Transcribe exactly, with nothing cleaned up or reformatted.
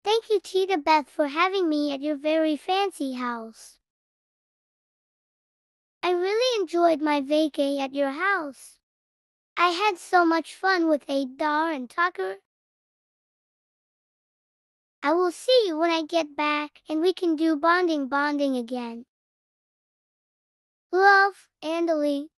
Thank you, Tita Beth, for having me at your very fancy house. I really enjoyed my vacay at your house. I had so much fun with Adar and Tucker. I will see you when I get back and we can do bonding bonding again. Love, Andiley.